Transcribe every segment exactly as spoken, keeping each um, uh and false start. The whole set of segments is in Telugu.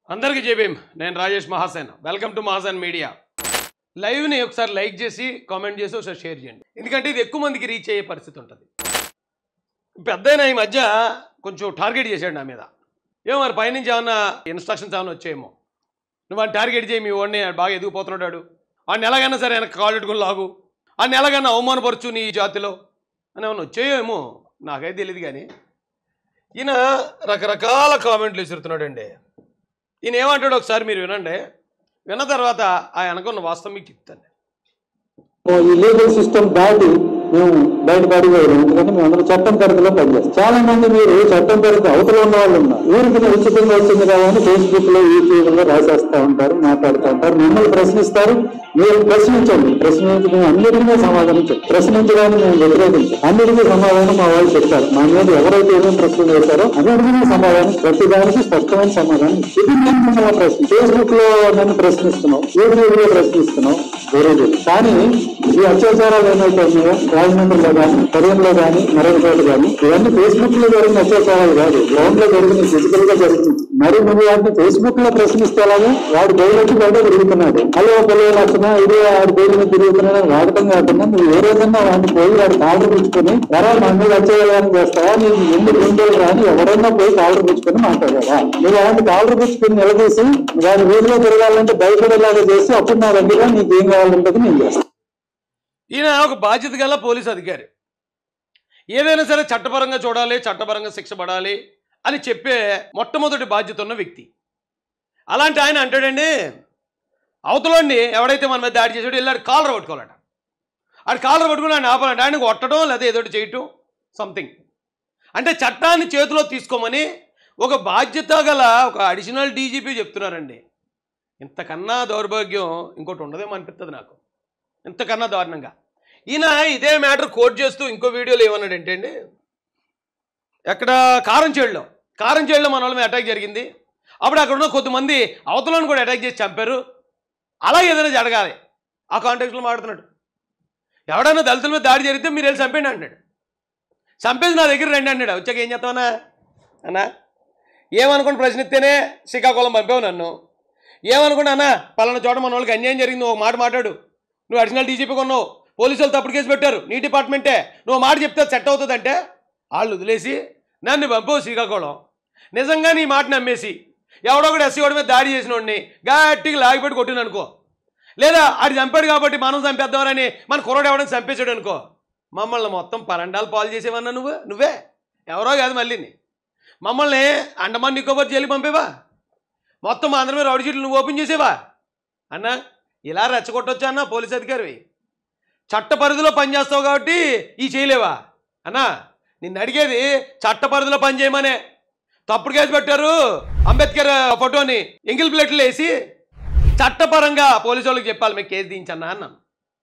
అందరికీ జేబీఎం నేను Rajesh Mahasen welcome to Mahasen media live ని ఒకసారి లైక్ చేసి కామెంట్ చేసి ఒకసారి షేర్ చేయండి ఎందుకంటే ఇది ఎక్కువ మందికి రీచ్ అయ్యే పరిస్థితి ఉంటుంది పెద్దయినా ఈ మధ్య కొంచెం టార్గెట్ చేశాడు నా మీద ఏమో మరి పైనుంచి ఏమన్నా ఇన్స్ట్రక్షన్స్ ఏమైనా వచ్చాయేమో నువ్వు వాడిని టార్గెట్ చేయి మీ వాడిని బాగా ఎదిగిపోతున్నాడు వాడిని ఎలాగైనా సరే వెనక్కి కాళ్ళు పెట్టుకుని లాగు వాడిని ఎలాగైనా అవమానపరచు నీ జాతిలో అని ఏమన్నా వచ్చాయేమో నాకైతే తెలియదు కానీ ఈయన రకరకాల కామెంట్లు విసురుతున్నాడండి ఈయన ఏమంటాడు ఒకసారి మీరు వినండి విన్న తర్వాత ఆ వెనకున్న వాస్తవం మీకు చెప్తాను ఈ లీగల్ సిస్టమ్ దాటి మేము బయటపడిపోయాం ఎందుకంటే మేము అందరూ చట్టం పరిధిలో పనిచేస్తాం చాలా మంది మీరు చట్టం పరిధి అవతల ఉన్న వాళ్ళు ఉన్నారు ఊరికి ఉచితంగా వచ్చింది కాబట్టి ఫేస్బుక్ లో యూట్యూబ్ లో రాసేస్తా ఉంటారు మాట్లాడుతూ ఉంటారు మిమ్మల్ని ప్రశ్నిస్తారు మీరు ప్రశ్నించండి ప్రశ్నించి మేము అన్నిటికీ సమాధానించండి ప్రశ్నించడానికి మేము వ్యతిరేకించాం అన్నిటికీ సమాధానం మా వాళ్ళు చెప్తారు మా మీద ఎవరైతే ఏమేమి ప్రశ్నలు వేశారో అన్నిటికీ సమాధానం ప్రతిదానికి స్పష్టమైన సమాధానం ఇది నేను మిమ్మల్ని ప్రశ్న ఫేస్బుక్ లో నన్ను ప్రశ్నిస్తున్నాం యూట్యూబ్ లో ప్రశ్నిస్తున్నాం వేరేది కానీ ఈ అత్యాచారాలు ఏమైతే ఉన్నాయో రాజమండ్రిలో కానీ కరీంలో కానీ మరొక చోట కానీ ఇవన్నీ ఫేస్బుక్ లో జరిగిన అత్యాచారాలు కాదు గ్రౌండ్ లో జరిగిన ఫిజికల్ గా జరిగింది మరి నువ్వు వాటిని ఫేస్బుక్ లో ప్రశ్నిస్తే అలాగే వాడు బయలుకి బయట తిరుగుతున్నాడు అలో పొలవ లక్షణ ఇదే వాడు బయలు తిరుగుతున్నాడని వాడటం కాకుండా నువ్వు ఏ రోజన్నా వాడిని పోయి వాడు కాళ్ళు పుచ్చుకొని ఎలా మన మీద అత్యాచారం చేస్తావా నేను ఎందుకు ఉండేది కానీ ఎవరైనా పోయి కాళ్ళు పుచ్చుకొని మాట్లాడావా నువ్వు అలాంటి కాళ్ళు పుచ్చుకొని నిలదీసి వాడి వీధిలో తిరగాలంటే భయపడేలాగా చేసి అప్పుడు నా దగ్గర నీకు ఏం కావాలంటే నేను చేస్తాను ఈయన ఒక బాధ్యత గల పోలీసు అధికారి ఏదైనా సరే చట్టపరంగా చూడాలి చట్టపరంగా శిక్ష పడాలి అని చెప్పే మొట్టమొదటి బాధ్యత ఉన్న వ్యక్తి అలాంటి ఆయన అంటాడండి అవతలోని ఎవడైతే మన మీద దాడి చేసాడో వెళ్ళాడు కాలర్ పట్టుకోవాలట ఆడు కాలర్ పట్టుకుని ఆయన ఆపాలంటే ఆయన కొట్టడం లేదా ఏదో చేయటం సంథింగ్ అంటే చట్టాన్ని చేతిలో తీసుకోమని ఒక బాధ్యత గల ఒక అడిషనల్ డీజీపీ చెప్తున్నారండి ఇంతకన్నా దౌర్భాగ్యం ఇంకోటి ఉండదేమో అనిపిస్తుంది నాకు ఇంతకన్నా దారుణంగా ఈయన ఇదే మ్యాటర్ కోట్ చేస్తూ ఇంకో వీడియోలో ఏమన్నాడంటే అండి ఎక్కడ కారంచేడులో కారంచేడులో మన వాళ్ళ మీద అటాక్ జరిగింది అప్పుడు అక్కడ ఉన్న కొద్దిమంది అవతలను కూడా అటాక్ చేసి చంపారు అలా ఏదైనా జరగాలి ఆ కాంటెక్స్లో మాట్లాడుతున్నాడు ఎవడైనా దళితుల మీద దాడి జరిగితే మీరు వెళ్ళి చంపండి అంటున్నాడు చంపేసి నా దగ్గర రండి అన్నాడు వచ్చాక ఏం చేస్తావనా అన్నా ఏమనుకుని ప్రశ్నిస్తేనే శ్రీకాకుళం పంపావు నన్ను ఏమనుకున్నా అన్నా పలానా చోట మన వాళ్ళకి అన్యాయం జరిగింది ఒక మాట మాట్లాడు నువ్వు అడిషనల్ డీజీపీ ఉన్నావు పోలీసు వాళ్ళు తప్పుడు కేసు పెట్టారు నీ డిపార్ట్మెంటే నువ్వు మాట చెప్తే సెట్ అవుతుందంటే వాళ్ళు వదిలేసి నన్ను పంపవు శ్రీకాకుళం నిజంగా నీ మాట నమ్మేసి ఎవడో ఒకటి ఎస్సీ వాడి మీద దాడి చేసిన వాడిని గట్టిగా లాగిపెట్టి కొట్టిన అనుకో లేదా ఆడు చంపాడు కాబట్టి మనం చంపేద్దామని మన కుర్రాడు ఎవడని చంపేశాడు అనుకో మమ్మల్ని మొత్తం పరండాలు పాలు చేసేవన్నా నువ్వు నువ్వే ఎవరో కాదు మళ్ళీని మమ్మల్ని అండమాన్ నికోబార్ జైలుకి పంపేవా మొత్తం అందరి మీద రౌడీ షీట్లు నువ్వు ఓపెన్ చేసేవా అన్నా ఇలా రెచ్చగొట్టొచ్చా అన్న పోలీస్ అధికారివి చట్ట పరిధిలో పనిచేస్తావు కాబట్టి ఈ చేయలేవా అన్నా నిన్ను అడిగేది చట్ట పరిధిలో పని చేయమనే తప్పుడు కేసు పెట్టారు అంబేద్కర్ ఫోటోని ఎంగిల్ ప్లేట్లు వేసి చట్టపరంగా పోలీసు వాళ్ళకి చెప్పాలి మీకు కేసు దించన్నా అన్నాను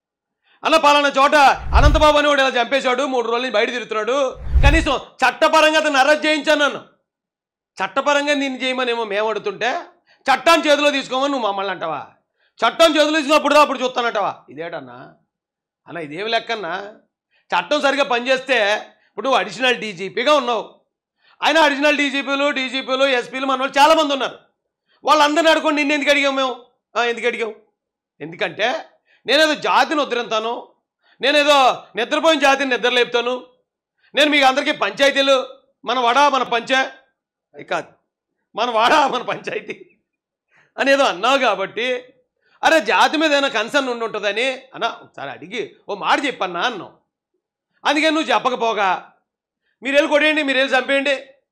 అన్న పలానా చోట అనంతబాబు అని వాడు ఇలా చంపేశాడు మూడు రోజులు బయట తిరుగుతున్నాడు కనీసం చట్టపరంగా అతను అరెస్ట్ చేయించాను చట్టపరంగా నిన్ను చేయమనేమో మేము అడుగుతుంటే చట్టాన్ని చేతిలో తీసుకోమని నువ్వు మమ్మల్ని అంటావా చట్టం చేతులు ఇచ్చినప్పుడు అప్పుడు చూస్తానంటావా ఇదేటన్నా అన్న ఇదేమి లెక్కన్నా చట్టం సరిగా పనిచేస్తే ఇప్పుడు నువ్వు అడిషనల్ డీజీపీగా ఉన్నావు ఆయన అడిషనల్ డీజీపీలు డీజీపీలు ఎస్పీలు మన వాళ్ళు చాలామంది ఉన్నారు వాళ్ళందరినీ అడుగుని నిన్ను ఎందుకు అడిగాం మేము ఎందుకు అడిగాం ఎందుకంటే నేనేదో జాతిని ఉద్ధరింతాను నేనేదో నిద్రపోయిన జాతిని నిద్రలేపుతాను నేను మీకు అందరికీ పంచాయతీలు మన వాడ మన పంచా కాదు మన వాడ మన పంచాయతీ అనేదో అన్నావు కాబట్టి అరే జాతి మీద ఏమైనా కన్సర్న్ ఉండి ఉంటుందని అన్న ఒకసారి అడిగి ఓ మాట చెప్పన్నా అన్నావు అందుకని నువ్వు చెప్పకపోగా మీరు వెళ్ళి కొట్టేయండి మీరు వెళ్ళి చంపేయండి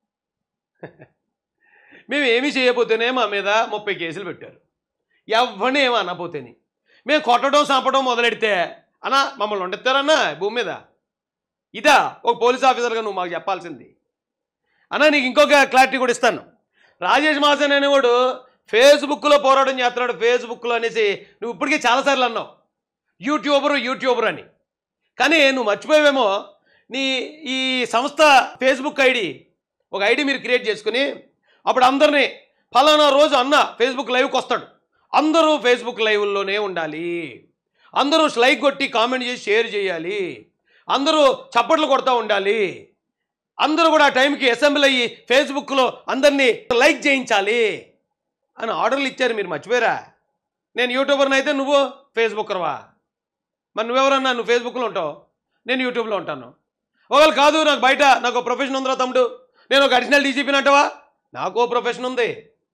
మేము ఏమీ చేయకపోతేనే మా మీద ముప్పై కేసులు పెట్టారు ఎవరిని ఏమో అనకపోతేని మేము కొట్టడం చంపడం మొదలెడితే అన్న మమ్మల్ని వండిస్తారన్నా భూమి మీద ఇదా ఒక పోలీస్ ఆఫీసర్గా నువ్వు మాకు చెప్పాల్సింది అన్న నీకు ఇంకొక క్లారిటీ కూడా ఇస్తాను రాజేష్ మహాసేన్ అనేవాడు ఫేస్బుక్లో పోరాటం చేస్తున్నాడు ఫేస్బుక్లో అనేసి నువ్వు ఇప్పటికే చాలాసార్లు అన్నావు యూట్యూబరు యూట్యూబర్ అని కానీ నువ్వు మర్చిపోయావేమో నీ ఈ సంస్థ ఫేస్బుక్ ఐడి ఒక ఐడి మీరు క్రియేట్ చేసుకుని అప్పుడు అందరినీ ఫలానా రోజు అన్న ఫేస్బుక్ లైవ్కి వస్తాడు అందరూ ఫేస్బుక్ లైవ్లోనే ఉండాలి అందరూ లైక్ కొట్టి కామెంట్ చేసి షేర్ చేయాలి అందరూ చప్పట్లు కొడతా ఉండాలి అందరూ కూడా ఆ టైంకి అసెంబ్లీ అయ్యి ఫేస్బుక్లో అందరినీ లైక్ చేయించాలి అని ఆర్డర్లు ఇచ్చారు, మీరు మర్చిపోయారా? నేను యూట్యూబర్ని అయితే నువ్వు ఫేస్బుక్కర్వా? మరి నువ్వెవరన్నా? నువ్వు ఫేస్బుక్లో ఉంటావు, నేను యూట్యూబ్లో ఉంటాను. ఒకవేళ కాదు నాకు బయట నాకు ప్రొఫెషన్ ఉందిరా తమ్ముడు, నేను ఒక అడిషనల్ డీజీపీని అంటావా? నాకు ప్రొఫెషన్ ఉంది.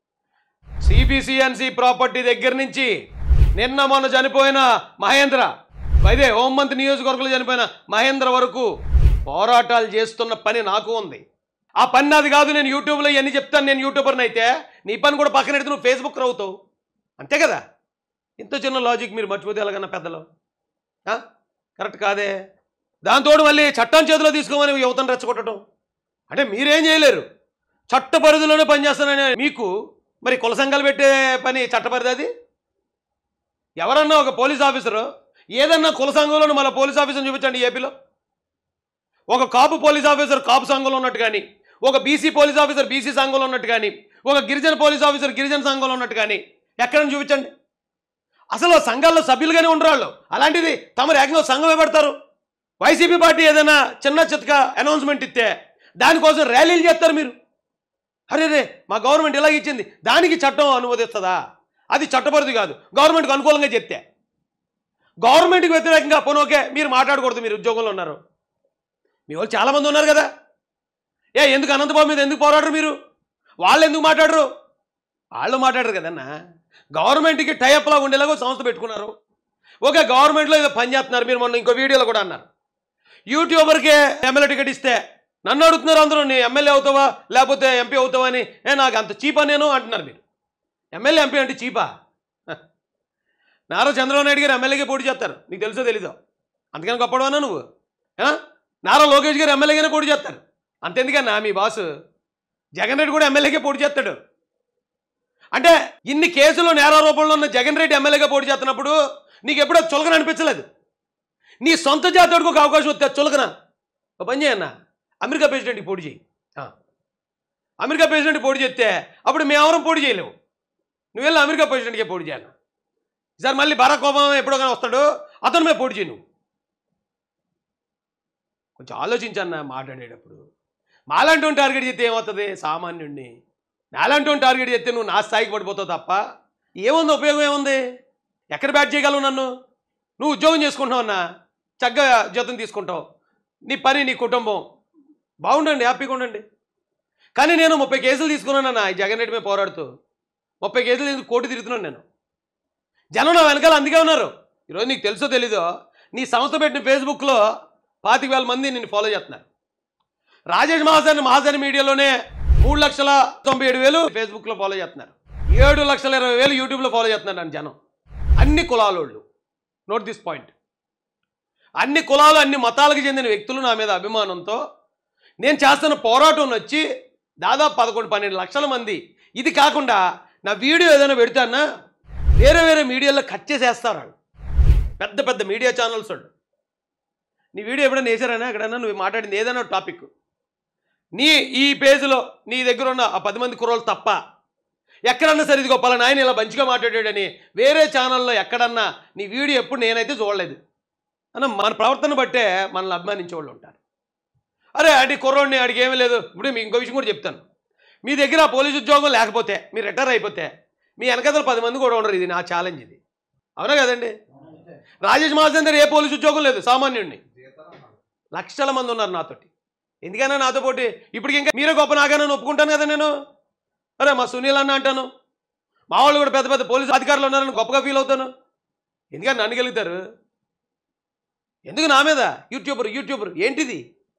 సిబిసిఎన్సి ప్రాపర్టీ దగ్గర నుంచి నిన్న మొన్న చనిపోయిన మహేంద్ర, అదే హోంమంత్రి నియోజకవర్గంలో చనిపోయిన మహేంద్ర వరకు పోరాటాలు చేస్తున్న పని నాకు ఉంది. ఆ పని నాది కాదు. నేను యూట్యూబ్లో ఇవన్నీ చెప్తాను. నేను యూట్యూబర్ని అయితే నీ పని కూడా పక్కన పెడితే నువ్వు ఫేస్బుక్ అవుతావు, అంతే కదా? ఇంత చిన్న లాజిక్ మీరు మర్చిపోతే ఎలాగన్నా పెద్దలు? కరెక్ట్ కాదే. దాంతో మళ్ళీ చట్టం చేతిలో తీసుకోమని యువతను రెచ్చగొట్టడం అంటే మీరేం చేయలేరు. చట్ట పరిధిలోనే పనిచేస్తానని మీకు మరి కుల సంఘాలు పెట్టే పని చట్టపరిధి అది? ఎవరన్నా ఒక పోలీస్ ఆఫీసరు ఏదన్నా కుల సంఘంలో మళ్ళీ పోలీస్ ఆఫీసర్ని చూపించండి ఏపీలో. ఒక కాపు పోలీస్ ఆఫీసర్ కాపు సంఘంలో ఉన్నట్టు కానీ, ఒక బీసీ పోలీస్ ఆఫీసర్ బీసీ సంఘంలో ఉన్నట్టు కానీ, ఒక గిరిజన పోలీస్ ఆఫీసర్ గిరిజన సంఘంలో ఉన్నట్టు కానీ ఎక్కడని చూపించండి. అసలు సంఘాల్లో సభ్యులుగానే ఉండరాళ్ళు. అలాంటిది తమరు ఏకంగా సంఘమే పెడతారు. వైసీపీ పార్టీ ఏదైనా చిన్న చిత్తగా అనౌన్స్మెంట్ ఇస్తే దానికోసం ర్యాలీలు చేస్తారు మీరు. అరే రే మా గవర్నమెంట్ ఇలాగ ఇచ్చింది, దానికి చట్టం అనుమతిస్తుందా? అది చట్టపరిధి కాదు. గవర్నమెంట్కి అనుకూలంగా చెప్తే గవర్నమెంట్కి వ్యతిరేకంగా పోనోకే మీరు మాట్లాడకూడదు. మీరు ఉద్యోగంలో ఉన్నారు, మీ వాళ్ళు చాలామంది ఉన్నారు కదా. ఏ ఎందుకు అనంతబాబు మీద ఎందుకు పోరాడరు మీరు? వాళ్ళు ఎందుకు మాట్లాడరు? వాళ్ళు మాట్లాడరు కదన్నా. గవర్నమెంట్కి టైఅప్లా ఉండేలాగా సంస్థ పెట్టుకున్నారు. ఓకే, గవర్నమెంట్లో ఏదో పని చేస్తున్నారు. మీరు మొన్న ఇంకో వీడియోలో కూడా అన్నారు, యూట్యూబర్కే ఎమ్మెల్యే టికెట్ ఇస్తే నన్ను అడుగుతున్నారు అందరూ, నీ ఎమ్మెల్యే అవుతావా లేకపోతే ఎంపీ అవుతావా అని. ఏ నాకు అంత చీపా నేను అంటున్నారు మీరు. ఎమ్మెల్యే ఎంపీ అంటే చీపా? నారా చంద్రబాబు నాయుడు గారు ఎమ్మెల్యేగా పోటీ చేస్తారు, నీకు తెలుసో తెలీదో? అంతకని గొప్పవానా నువ్వు? నారా లోకేష్ గారు ఎమ్మెల్యేగానే పోటీ చేస్తారు, అంతెందుకన్నా మీ బాసు జగన్ రెడ్డి కూడా ఎమ్మెల్యేగా పోటీ చేస్తాడు. అంటే ఇన్ని కేసులు నేరారోపణలో ఉన్న జగన్ రెడ్డి ఎమ్మెల్యేగా పోటీ చేస్తున్నప్పుడు నీకు ఎప్పుడో చులకన అనిపించలేదు? నీ సొంత జాతోడికి ఒక అవకాశం వస్తే చులకన. ఒక పని చేయన్నా, అమెరికా ప్రెసిడెంట్కి పోటీ చేయి. అమెరికా ప్రెసిడెంట్కి పోటీ చేస్తే అప్పుడు మేమెవరం పోటీ చేయలేవు. నువ్వు వెళ్ళి అమెరికా ప్రెసిడెంట్కే పోటీ చేయాలి. ఈసారి మళ్ళీ బరాక్ ఒబామా ఎప్పుడో కానీ వస్తాడు, అతను మేము పోటీ చేయి. నువ్వు కొంచెం ఆలోచించన్నా మాట్లాడేటప్పుడు. మాలాంటి టార్గెట్ చేస్తే ఏమవుతుంది? సామాన్యుడిని నాలాంటి టార్గెట్ చేస్తే నువ్వు నా స్థాయికి పడిపోతావు తప్ప ఏముంది, ఉపయోగం ఏముంది? ఎక్కడ బ్యాట్ చేయగలవు నన్ను? నువ్వు ఉద్యోగం చేసుకుంటావు అన్నా, చక్కగా జీతం తీసుకుంటావు, నీ పని నీ కుటుంబం బాగుండండి, హ్యాపీగా ఉండండి. కానీ నేను ముప్పై కేసులు తీసుకున్నానన్నా ఈ జగన్ రెడ్డి మీద పోరాడుతూ. ముప్పై కేసులు ఎందుకు కోటి తిరుగుతున్నాను నేను. జనం నా వెనకాల అందుకే ఉన్నారు. ఈరోజు నీకు తెలుసో తెలీదో, నీ సంస్థ పెట్టిన ఫేస్బుక్లో పాతిక వేల మంది నిన్ను ఫాలో చేస్తున్నారు. రాజేష్ మహాజన్ మహాజన్ మీడియాలోనే మూడు లక్షల తొంభై ఏడు వేలు ఫేస్బుక్లో ఫాలో చేస్తున్నారు. ఏడు లక్షల ఇరవై వేలు యూట్యూబ్లో ఫాలో చేస్తున్నారు నన్ను జనం. అన్ని కులాలోళ్ళు. Note this point. అన్ని కులాలు అన్ని మతాలకు చెందిన వ్యక్తులు నా మీద అభిమానంతో నేను చేస్తున్న పోరాటం వచ్చి దాదాపు పదకొండు పన్నెండు లక్షల మంది. ఇది కాకుండా నా వీడియో ఏదైనా పెడతానా వేరే వేరే మీడియాలో కట్ చేసేస్తారు వాళ్ళు, పెద్ద పెద్ద మీడియా ఛానల్స్ వాళ్ళు. నీ వీడియో ఎప్పుడైనా వేసారైనా ఎక్కడైనా నువ్వు మాట్లాడింది ఏదైనా టాపిక్ నీ ఈ పేజీలో నీ దగ్గర ఉన్న ఆ పది మంది కుర్రోళ్ళు తప్ప ఎక్కడన్నా సరే ఇదిగో పలానా ఆయన ఇలా మంచిగా మాట్లాడాడని వేరే ఛానల్లో ఎక్కడన్నా నీ వీడియో ఎప్పుడు నేనైతే చూడలేదు. అన్న మన ప్రవర్తన బట్టే మనల్ని అభిమానించే వాళ్ళు ఉంటారు. అరే అడి కుర్రోడిని అడిగి ఏమీ లేదు. ఇప్పుడు మీకు ఇంకో విషయం కూడా చెప్తాను. మీ దగ్గర పోలీసు ఉద్యోగం లేకపోతే మీరు రిటైర్ అయిపోతే మీ వెనకతలు పది మంది కూడా ఉండరు. ఇది నా ఛాలెంజ్. ఇది అవునా కదండి? రాజేష్ మహాజన్ దగ్గర ఏ పోలీసు ఉద్యోగం లేదు, సామాన్యుడిని. లక్షల మంది ఉన్నారు నాతోటి. ఎందుకైనా నాతో పోటీ ఇప్పటికి ఇంకా మీరే గొప్ప నాగానని ఒప్పుకుంటాను కదా నేను. అరే మా సునీల్ అన్న అంటాను, మా వాళ్ళు కూడా పెద్ద పెద్ద పోలీసు అధికారులు ఉన్నారని గొప్పగా ఫీల్ అవుతాను. ఎందుకని నన్ను గెలుగుతారు? ఎందుకు నా మీద యూట్యూబర్ యూట్యూబర్ ఏంటిది?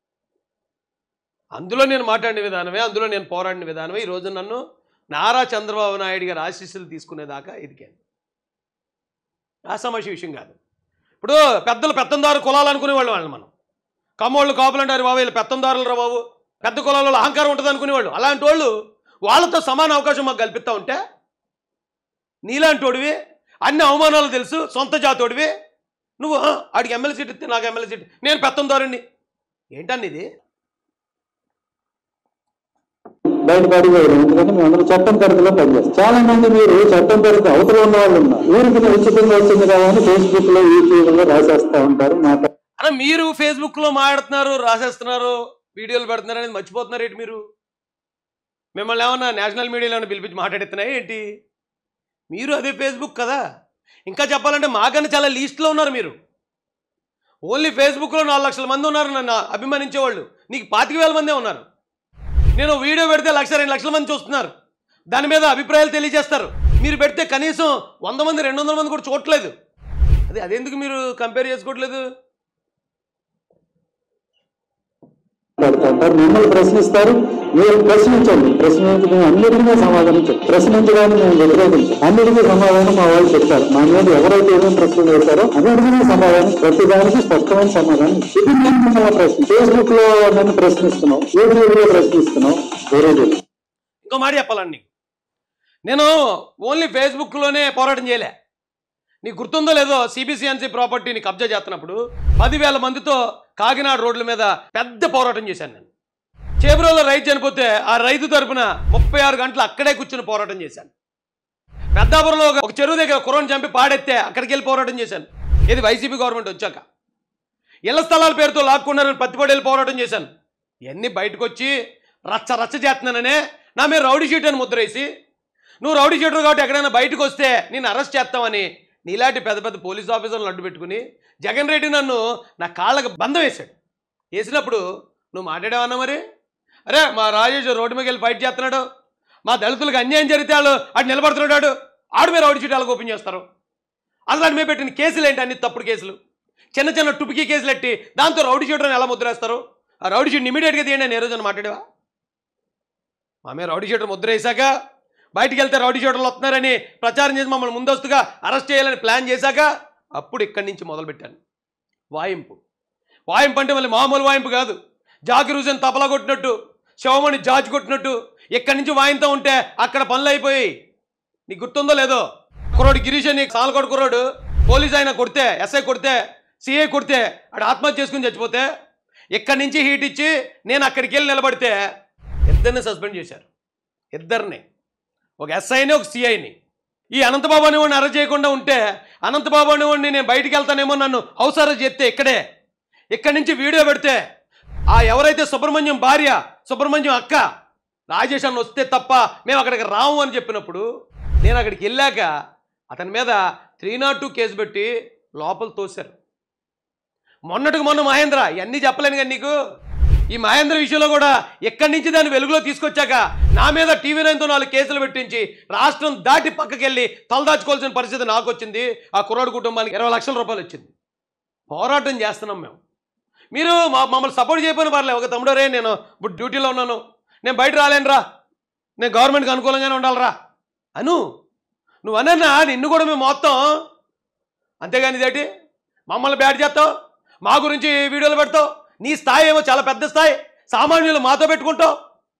అందులో నేను మాట్లాడిన విధానమే, అందులో నేను పోరాడిన విధానమే ఈరోజు నన్ను నారా చంద్రబాబు నాయుడు గారి ఆశీస్సులు తీసుకునేదాకా ఎదిగాను. ఆ సమస్య విషయం కాదు. ఇప్పుడు పెద్దలు పెత్తందారు కులాలు అనుకునేవాళ్ళు వాళ్ళు. మనం కమ్మోళ్ళు కాపులు అంటారు, బాబు వీళ్ళు పెత్తందారులు రా బాబు, పెద్ద కులాలలో అహంకారం ఉంటుంది అనుకునేవాళ్ళు. అలాంటి వాళ్ళు వాళ్ళతో సమాన అవకాశం మాకు కల్పిస్తూ ఉంటే నీలాంటి వాడివి, అన్ని అవమానాలు తెలుసు, సొంత జాతోడివి నువ్వు ఆడికి ఎమ్మెల్యే సీట్ ఇస్తే నాకు ఎమ్మెల్యే సీట్, నేను పెత్తందారుణ్ణి ఏంటండి ఇది? బయటపడిపోయారు. ఎందుకంటే మేము అందరూ చట్టం పరిధిలో పనిచేస్తాం. చాలా మంది మీరు చట్టం పరిధి అవతల ఉన్న వాళ్ళు ఉన్నారు. ఊరికి ఉచితంగా వచ్చింది కదా అని ఫేస్బుక్ లో యూట్యూబ్ లో రాసేస్తా ఉంటారు. మాట అలా మీరు ఫేస్బుక్ లో మాట్లాడుతున్నారు, రాసేస్తున్నారు, వీడియోలు పెడుతున్నారు అనేది మర్చిపోతున్నారు ఏంటి మీరు? మిమ్మల్ని ఏమన్నా నేషనల్ మీడియాలో పిలిపించి మాట్లాడుతున్నాయి ఏంటి? మీరు అదే ఫేస్బుక్ కదా. ఇంకా చెప్పాలంటే మాకన్నా చాలా లీస్ట్లో ఉన్నారు మీరు. ఓన్లీ ఫేస్బుక్లో నాలుగు లక్షల మంది ఉన్నారు నన్ను అభిమానించేవాళ్ళు, నీకు పాతిక వేల మందే ఉన్నారు. నేను వీడియో పెడితే లక్ష రెండు లక్షల మంది చూస్తున్నారు, దాని మీద అభిప్రాయాలు తెలియజేస్తారు. మీరు పెడితే కనీసం వంద మంది రెండు వందల మంది కూడా చూడట్లేదు. అది అదెందుకు మీరు కంపేర్ చేసుకోవట్లేదు? మిమ్మల్ని ప్రశ్నిస్తారు, మీరు ప్రశ్నించండి. ప్రశ్నించి మేము అన్నిటికీ సమాధానం ప్రశ్నించడానికి మేము వ్యతిరేకించాం. అన్నిటికీ సమాధానం మా వాళ్ళు చెప్తారు. మా మీద ఎవరైతే ఏమేమి ప్రశ్నలు వేస్తారో అన్నిటికీ సమాధానం, ప్రతి దానికి స్పష్టమైన సమాధానం. ఇది నేను మిమ్మల్ని ప్రశ్న ఫేస్బుక్ లో నన్ను ప్రశ్నిస్తున్నాం, యూట్యూబ్ లో ప్రశ్నిస్తున్నాం. వేరేది ఇంకో మాట చెప్పాలండి, నేను ఓన్లీ ఫేస్బుక్లోనే పోరాటం చేయలే. నీకు గుర్తుందో లేదో, సిబిసిఎన్సి ప్రాపర్టీని కబ్జా చేస్తున్నప్పుడు పదివేల మందితో కాకినాడ రోడ్ల మీద పెద్ద పోరాటం చేశాను నేను. చేబ్రోలో రైతు చనిపోతే ఆ రైతు తరపున ముప్పై ఆరు గంటలు అక్కడే కూర్చుని పోరాటం చేశాను. పెద్దాపురంలో ఒక చెరువు దగ్గర కుర్రను చంపి పాడెత్తే అక్కడికి వెళ్ళి పోరాటం చేశాను. ఇది వైసీపీ గవర్నమెంట్ వచ్చాక. ఇళ్ల స్థలాల పేరుతో లాక్కున్నారని పత్తిపడేళ్ళు పోరాటం చేశాను. ఇవన్నీ బయటకు వచ్చి రచ్చ రచ్చ చేస్తున్నాననే నా మీద రౌడీ షీట్ అని ముద్రేసి, నువ్వు రౌడీ షీటర్ కాబట్టి ఎక్కడైనా బయటకు వస్తే నేను అరెస్ట్ చేస్తామని నీలాంటి పెద్ద పెద్ద పోలీస్ ఆఫీసర్లు అడ్డు పెట్టుకుని జగన్ రెడ్డి నన్ను నా కాళ్ళకు బంధం వేశాడు. వేసినప్పుడు నువ్వు మాట్లాడేవన్నా మరి? అరే మా రాజేష్ రోడ్డు మీద వెళ్ళి ఫైట్ చేస్తున్నాడు, మా దళితులకు అన్యాయం జరిగితే వాళ్ళు అటు నిలబడుతున్నాడు, ఆడు మీద రౌడీ షీట్ వాళ్ళకి ఓపెన్ చేస్తారు. అసలు అటు మీద పెట్టిన కేసులు ఏంటి? అన్ని తప్పుడు కేసులు, చిన్న చిన్న టుపికీ కేసులు ఎట్టి దాంతో రౌడీ షీటర్ని ఎలా ముద్రేస్తారు? ఆ రౌడీ షీట్ ఇమీడియట్గా తీయండి అని ఏ రోజున మాట్లాడేవా? మా మీద రౌడీ షీటర్ ముద్ర వేసాక, బయటికి వెళ్తే రౌడీ షీటర్లు వస్తున్నారని ప్రచారం చేసి మమ్మల్ని ముందస్తుగా అరెస్ట్ చేయాలని ప్లాన్ చేశాక అప్పుడు ఇక్కడి నుంచి మొదలుపెట్టాను వాయింపు. వాయింపు అంటే మళ్ళీ మామూలు వాయింపు కాదు, జాకిర్ హుసేన్ తపలా కొట్టినట్టు, శివమణి జాజ్ కొట్టినట్టు ఇక్కడి నుంచి వాయింతా ఉంటే అక్కడ పనులు అయిపోయి. నీకు గుర్తుందో లేదో, కుర్రోడు గిరీష్ అని సాలకోట కుర్రోడు పోలీస్ ఆయన కొడితే, ఎస్ఐ కొడితే, సిఐ కొడితే ఆడు ఆత్మహత్య చేసుకుని చచ్చిపోతే ఇక్కడి నుంచి హీట్ ఇచ్చి నేను అక్కడికి వెళ్ళి నిలబడితే ఇద్దరిని సస్పెండ్ చేశారు. ఇద్దరిని, ఒక ఎస్ఐని ఒక సిఐని. ఈ అనంతబాబు అనేవాడిని అరెస్ట్ చేయకుండా ఉంటే, అనంతబాబు అనేవాడిని నేను బయటికి వెళ్తానేమో నన్ను హౌస్ అరెస్ట్ చేస్తే ఇక్కడే, ఇక్కడి నుంచి వీడియో పెడితే ఆ ఎవరైతే సుబ్రహ్మణ్యం భార్య, సుబ్రహ్మణ్యం అక్క రాజేష్ అన్న వస్తే తప్ప మేము అక్కడికి రాము అని చెప్పినప్పుడు నేను అక్కడికి వెళ్ళాక అతని మీద త్రీ నాట్ టూ కేసు పెట్టి లోపల తోశారు. మొన్నటికి మొన్న మహేంద్ర, ఇవన్నీ చెప్పలేను కానీ నీకు, ఈ మహేంద్ర విషయంలో కూడా ఎక్కడి నుంచి దాన్ని వెలుగులో తీసుకొచ్చాక నా మీద టీవీ నైన్తో నాలుగు కేసులు పెట్టించి రాష్ట్రం దాటి పక్కకెళ్ళి తలదాచుకోవాల్సిన పరిస్థితి నాకు వచ్చింది. ఆ కుర్రాడు కుటుంబానికి ఇరవై లక్షల రూపాయలు వచ్చింది. పోరాటం చేస్తున్నాం మేము. మీరు మా మమ్మల్ని సపోర్ట్ చేయకపోయినా పర్లేదు, ఒక తమ్ముడు రే నేను ఇప్పుడు డ్యూటీలో ఉన్నాను, నేను బయట రాలేనురా, నేను గవర్నమెంట్కి అనుకూలంగానే ఉండాలిరా అను నువ్వు అన్నా నిన్ను కూడా మేము మొత్తం. అంతేగాని ఇదేంటి మమ్మల్ని బ్యాట్ చేస్తావు, మా గురించి వీడియోలు పెడతావు, నీ స్థాయి ఏమో చాలా పెద్ద స్థాయి, సామాన్యులు మాతో పెట్టుకుంటావు.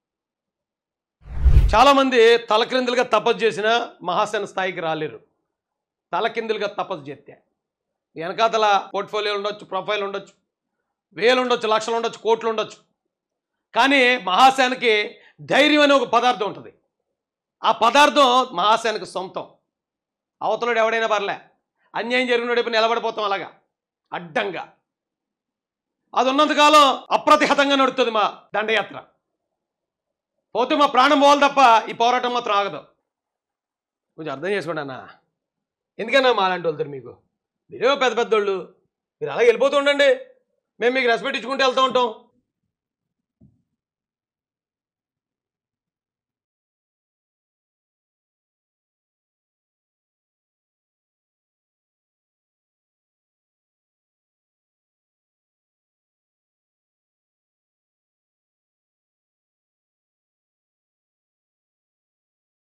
చాలామంది తలక్రిందులుగా తపస్సు చేసిన మహాసేన స్థాయికి రాలేరు. తలకిందులుగా తపస్సు చేస్తే వెనకాతల పోర్ట్ఫోలియో ఉండొచ్చు, ప్రొఫైల్ ఉండొచ్చు, వేలు ఉండొచ్చు, లక్షలు ఉండొచ్చు, కోట్లు ఉండొచ్చు, కానీ మహాసేనకి ధైర్యం అనే ఒక పదార్థం ఉంటుంది. ఆ పదార్థం మహాసేనకు సొంతం. అవతలుడు ఎవడైనా పర్లే, అన్యాయం జరిగినోడు ఇప్పుడు నిలబడిపోతాం అలాగా అడ్డంగా. అది ఉన్నంతకాలం అప్రతిహతంగా నడుస్తుంది మా దండయాత్ర. పోతే మా ప్రాణం పోవాలి తప్ప ఈ పోరాటం మాత్రం ఆగదు. కొంచెం అర్థం చేసుకోండి అన్న. ఎందుకన్నా మా అలాంటి వెళ్తారు మీకు? మీరేమో పెద్ద పెద్దోళ్ళు, మీరు అలాగే వెళ్ళిపోతూ ఉండండి, మేము మీకు రెస్పెక్ట్ ఇచ్చుకుంటూ వెళ్తూ ఉంటాం.